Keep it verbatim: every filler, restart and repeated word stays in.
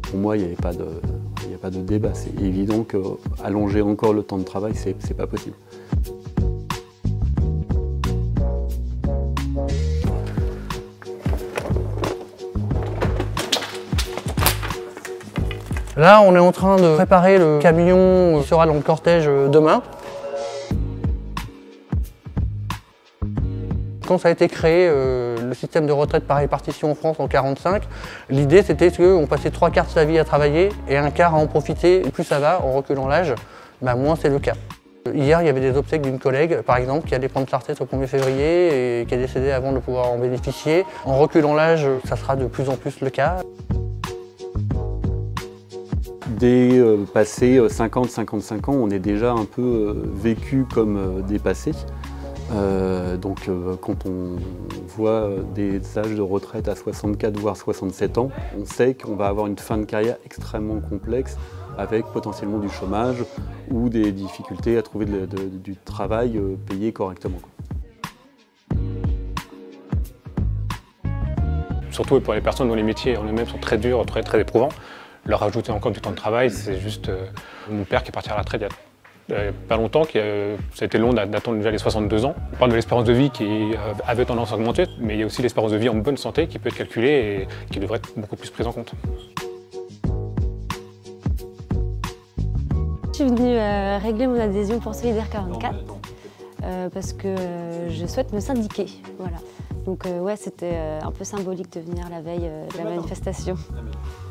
Pour moi, il n'y avait pas de, il n'y a pas de débat. C'est évident qu'allonger encore le temps de travail, c'est c'est pas possible. Là, on est en train de préparer le camion qui sera dans le cortège demain. Quand ça a été créé, euh, le système de retraite par répartition en France en mille neuf cent quarante-cinq, l'idée c'était qu'on passait trois quarts de sa vie à travailler et un quart à en profiter. Et plus ça va, en reculant l'âge, bah moins c'est le cas. Hier, il y avait des obsèques d'une collègue, par exemple, qui allait prendre sa retraite au premier février et qui est décédée avant de pouvoir en bénéficier. En reculant l'âge, ça sera de plus en plus le cas. Dès euh, passé cinquante à cinquante-cinq ans, on est déjà un peu euh, vécu comme euh, dépassé. Euh, donc euh, quand on voit des âges de retraite à soixante-quatre voire soixante-sept ans, on sait qu'on va avoir une fin de carrière extrêmement complexe avec potentiellement du chômage ou des difficultés à trouver de, de, du travail euh, payé correctement. Surtout pour les personnes dont les métiers en eux-mêmes sont très durs, très, très éprouvants. Leur ajouter encore du temps de travail, c'est juste euh, mon père qui est parti à la retraite il y a euh, pas longtemps, qui, euh, ça a été long d'attendre déjà les soixante-deux ans. On parle de l'espérance de vie qui euh, avait tendance à augmenter, mais il y a aussi l'espérance de vie en bonne santé qui peut être calculée et qui devrait être beaucoup plus prise en compte. Je suis venue euh, régler mon adhésion pour Solidaire quarante-quatre euh, parce que euh, je souhaite me syndiquer. Voilà. Donc euh, ouais, c'était euh, un peu symbolique de venir la veille euh, de la manifestation.